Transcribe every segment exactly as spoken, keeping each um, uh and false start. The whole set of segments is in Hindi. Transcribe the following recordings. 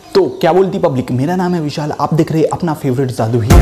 तो क्या बोलती पब्लिक, मेरा नाम है विशाल, आप देख रहे हैं अपना फेवरेट जादू ही।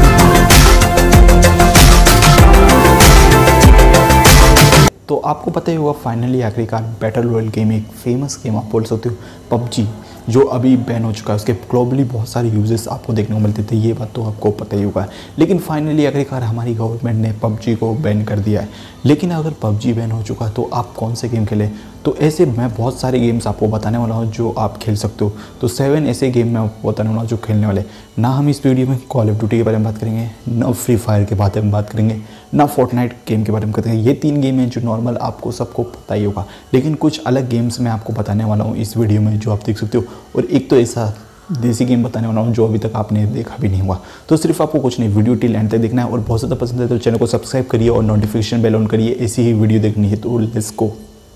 तो आपको पता ही होगा फाइनली आखिरकार बैटल रॉयल गेम, एक फेमस गेम आप बोल सकते हो पबजी, जो अभी बैन हो चुका है। उसके ग्लोबली बहुत सारे यूजेस आपको देखने को मिलते थे, ये बात तो आपको पता ही होगा। लेकिन फाइनली आखिरकार हमारी गवर्नमेंट ने पबजी को बैन कर दिया है। लेकिन अगर पबजी बैन हो चुका तो आप कौन से गेम खेलें? तो ऐसे मैं बहुत सारे गेम्स आपको बताने वाला हूँ जो आप खेल सकते हो। तो सेवन ऐसे गेम मैं आपको बताने वाला हूँ जो खेलने वाले। ना हम इस वीडियो में कॉल ऑफ ड्यूटी के बारे में बात करेंगे, ना फ्री फायर के बारे में बात करेंगे, ना फोर्टनाइट गेम के बारे में करेंगे। ये तीन गेम हैं जो नॉर्मल आपको सबको पता ही होगा। लेकिन कुछ अलग गेम्स मैं आपको बताने वाला हूँ इस वीडियो में जो आप देख सकते हो। और एक तो ऐसा देसी गेम बताने वाला हूँ जो अभी तक आपने देखा भी नहीं हुआ। तो सिर्फ आपको कुछ नहीं, वीडियो टिल एंड तक देखना है। और बहुत ज़्यादा पसंद है तो चैनल को सब्सक्राइब करिए और नोटिफिकेशन बेल ऑन करिए, ऐसी ही वीडियो देखनी है। तो लेट्स गो।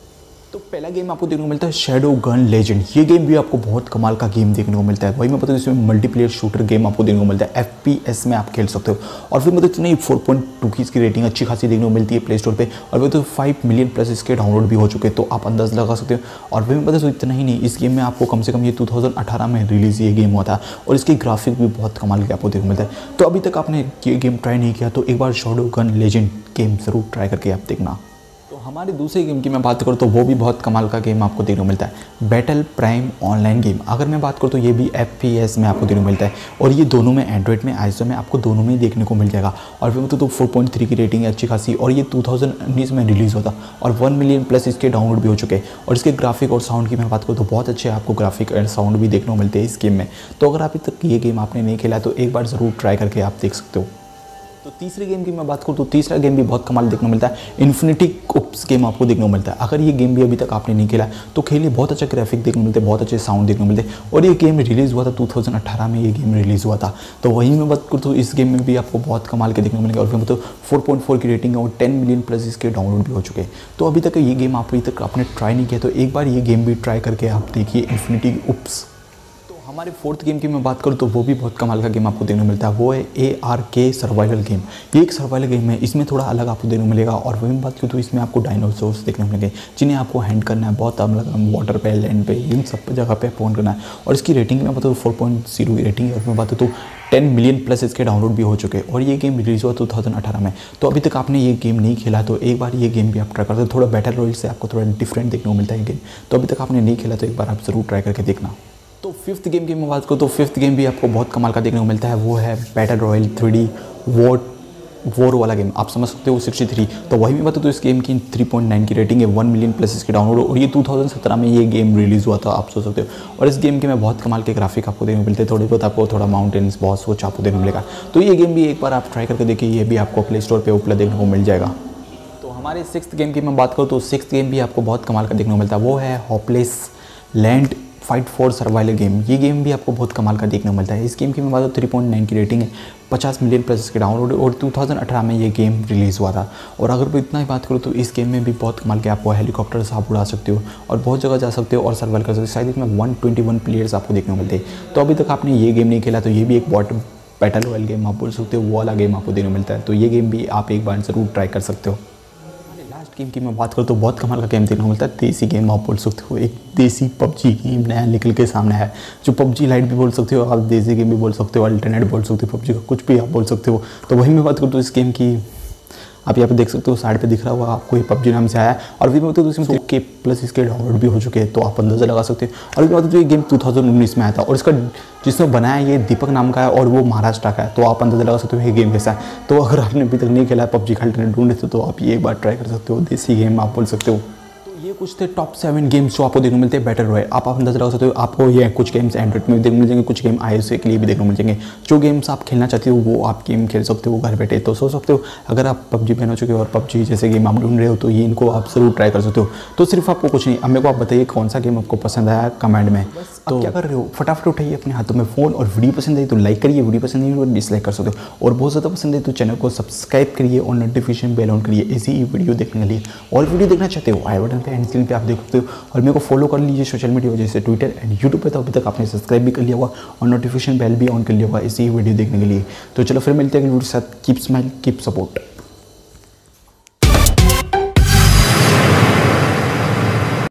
तो पहला गेम आपको देखने को मिलता है शैडो गन लेजेंड। ये गेम भी आपको बहुत कमाल का गेम देखने को मिलता है। वही मैं बता दूं, इसमें मल्टीप्लेयर शूटर गेम आपको देखने को मिलता है। एफपीएस में आप खेल सकते हो। और फिर मतलब नहीं, फोर पॉइंट टू की इसकी रेटिंग अच्छी खासी देखने को मिलती है प्ले स्टोर पे। और वो तो फाइव मिलियन प्लस इसके डाउनलोड भी हो चुके हैं, तो आप अंदाज़ लगा सकते हो। और फिर मैं बता दूं इतना ही नहीं, इस गेम में आपको कम से कम ये टू थाउजेंड अठारह में रिलीज़ ये गेम हुआ था। और इसकी ग्राफिक भी बहुत कमाल के आपको देखने को मिलता है। तो अभी तक आपने ये गेम ट्राई नहीं किया तो एक बार शैडो गन लेजेंड गेम ज़रूर ट्राई करके आप देखना। तो हमारे दूसरे गेम की मैं बात करूँ तो वो भी बहुत कमाल का गेम आपको देखने को मिलता है, बैटल प्राइम ऑनलाइन गेम। अगर मैं बात करूँ तो ये भी एफपीएस में आपको देखने को मिलता है। और ये दोनों में एंड्रॉइड में आईएसओ में आपको दोनों में देखने को मिल जाएगा। और फिर मतलब तो फोर पॉइंट थ्री की रेटिंग है अच्छी खासी। और ये टू थाउजेंड उन्नीस में रिलीज़ होता और वन मिलियन प्लस इसके डाउनलोड भी हो चुके हैं। और इसके ग्राफिक और साउंड की मैं बात करूँ तो बहुत अच्छे आपको ग्राफिक और साउंड भी देखने को मिलते हैं इस गेम में। तो अगर अभी तक ये गेम आपने नहीं खेला तो एक बार ज़रूर ट्राई करके आप देख सकते हो। तो तीसरे गेम की मैं बात करूँ तो तीसरा गेम भी बहुत कमाल देखने को मिलता है, इन्फिनिटी कुप्स गेम आपको देखने को मिलता है। अगर ये गेम भी अभी तक आपने नहीं खेला तो खेलिए, बहुत अच्छा ग्राफिक देखने को मिलते हैं, बहुत अच्छे साउंड देखने को मिलते हैं। और ये गेम रिलीज़ हुआ था टू थाउजेंड अठारह में, ये गेम रिलीज़ हुआ था। तो वहीं मैं बात करूँ तो इस गेम में भी आपको बहुत कमाल के देखने को मिलेगा। और फिर मतलब फोर पॉइंट फोर की रेटिंग है और टेन मिलियन प्लस इसके डाउनलोड भी हो चुके हैं। तो अभी तक ये गेम आप अभी तक आपने ट्राई नहीं किया तो एक बार ये गेम भी ट्राई करके आप देखिए, इन्फिनिटी कुप्स। हमारे फोर्थ गेम की मैं बात करूँ तो वो भी बहुत कमाल का गेम आपको देखने को मिलता है, वो है A R K survival game. ये एक सर्वाइवल गेम है, इसमें थोड़ा अलग आपको देखने को मिलेगा। और वही बात करूँ तो इसमें आपको डायनासोर्स देखने को मिलेंगे जिन्हें आपको हैंड करना है, बहुत अलग वाटर पे, लैंड पे, इन सब जगह पे फोन करना है। और इसकी रेटिंग में बताऊँ फोर पॉइंट जीरो की रेटिंग है। और मैं बात तो टेन मिलियन प्लस इसके डाउनलोड भी हो चुके हैं। और ये गेम रिलीज़ हुआ टू थाउजेंड अठारह में। तो अभी तक आपने ये गेम नहीं खेला तो एक बार ये गेम भी आप ट्राई करते हो। थोड़ा बैटल रॉयल से आपको थोड़ा डिफरेंट देखने को मिलता है ये गेम। तो अभी तक आपने नहीं खेला तो एक बार आप ज़रूर ट्राई करके देखना। तो फिफ्थ गेम की मैं बात करूँ तो फिफ्थ गेम भी आपको बहुत कमाल का देखने को मिलता है, वो है battle royale three D war war वाला गेम। आप समझ सकते हो सिक्सटी थ्री। तो वही मैं बताऊँ तो इस गेम की थ्री पॉइंट नाइन की रेटिंग है, वन मिलियन प्लस इसके डाउनलोड। और ये टू थाउजेंड सत्रह में ये गेम रिलीज़ हुआ था, आप सोच सकते हो। और इस गेम के में बहुत कमाल के ग्राफिक आपको देखने को मिलते हैं, थोड़े बहुत आपको थोड़ा माउंटेन्स बॉस वो आपको देखने को मिलेगा। तो ये गेम भी एक बार आप ट्राई करके देखिए, ये भी आपको प्ले स्टोर पर उपलब्ध देखने को मिल जाएगा। तो हमारे सिक्स्थ गेम की मैं बात करूँ तो सिक्स्थ गेम भी आपको बहुत कमाल का देखने को मिलता है, वो है hopeless land fight for survival game. ये गेम भी आपको बहुत कमाल का देखने को मिलता है। इस गेम की मैं बात करूँ थ्री पॉइंट नाइन की रेटिंग है, पचास मिलियन प्लस इसके डाउनलोड। और टू थाउजेंड अठारह में ये गेम रिलीज़ हुआ था। और अगर मैं इतना ही बात करूँ तो इस गेम में भी बहुत कमाल के आपको हेलीकॉप्टर से आप उड़ा सकते हो और बहुत जगह जा सकते हो और सर्वाइव कर सकते हो। शायद इसमें वन ट्वेंटी वन प्लेयर्स आपको देखने को मिलते हैं। तो अभी तक आपने ये गेम नहीं खेला तो ये भी एक बॉट बैटल रॉयल गेम आप बोल सकते हो, वो वाला गेम आपको देखने को मिलता है। तो ये गेम भी आप एक बार ज़रूर ट्राई कर सकते हो। गेम की मैं बात करूँ तो बहुत कमाल का गेम देखने को मिलता है, देसी गेम आप बोल सकते हो। एक देसी पबजी गेम नया निकल के सामने है, जो पबजी लाइट भी बोल सकते हो आप, देसी गेम भी बोल सकते हो, अल्टरनेट बोल सकते हो, पबजी का कुछ भी आप बोल सकते हो। तो वही मैं बात करूँ तो इस गेम की आप यहाँ पे देख सकते हो, साइड पे दिख रहा होगा आपको, ये पबजी नाम से आया है। और भी मतलब इसमें के प्लस इसके डाउनलोड भी हो चुके हैं, तो आप अंदाज़ा लगा सकते हो। और भी मतलब ये गेम टू थाउजेंड उन्नीस में आया था और इसका जिसने बनाया ये दीपक नाम का है और वो महाराष्ट्र का है। तो आप अंदाज़ा लगा सकते हो ये गेम कैसा है। तो अगर आपने अभी तक नहीं खेला है पबजी का अल्टरनेट ढूंढे तो आप ये एक बार ट्राई कर सकते हो, देसी गेम आप बोल सकते हो। ये कुछ थे टॉप सेवन गेम्स जो आपको देखने को मिलते हैं बैटल रॉयल। आप अंदाजा लगा सकते हो, आपको ये कुछ गेम्स एंड्रॉइड में भी देखने मिल जाएंगे, कुछ गेम आईओएस के लिए भी देखने को मिल जाएंगे। जो गेम्स आप खेलना चाहते हो वो आप गेम खेल सकते हो घर बैठे। तो सोच सकते हो अगर आप पबजी बैन हो चुके हो और पबजी जैसे गेम आप ढूंढ रहे हो तो ये इनको आप जरूर ट्राई कर सकते हो। तो सिर्फ आपको कुछ नहीं, अब मेरे को आप बताइए कौन सा गेम आपको पसंद आया कमेंट में। तो क्या कर रहे हो, फटाफट उठाइए अपने हाथों में फ़ोन और वीडियो पसंद आई तो लाइक करिए, वीडियो पसंद नहीं तो डिसलाइक कर सकते हो। और बहुत ज़्यादा पसंद है तो चैनल को सब्सक्राइब करिए और नोटिफिकेशन बेल ऑन करिए ऐसी ही वीडियो देखने के लिए। और वीडियो देखना चाहते हो आई बटन पे एंड स्क्रीन पे आप देख सकते हो। और मेरे को फॉलो कर लीजिए सोशल मीडिया जैसे ट्विटर एंड यूट्यूब पे। तो अभी तक आपने सब्सक्राइब भी कर लिया होगा और नोटिफिकेशन बेल भी ऑन कर लिया होगा इसी वीडियो देखने के लिए। तो चलो फिर मिलते हैं वीडियो के साथ। Keep smile keep support.